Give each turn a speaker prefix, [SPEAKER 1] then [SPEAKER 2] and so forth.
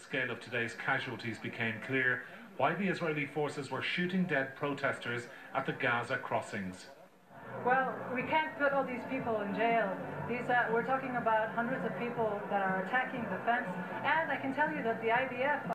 [SPEAKER 1] scale of today's casualties became clear, why the Israeli forces were shooting dead protesters at the Gaza crossings.
[SPEAKER 2] Well, we can't put all these people in jail. We're talking about hundreds of people that are attacking the fence, and I can tell you that the IDF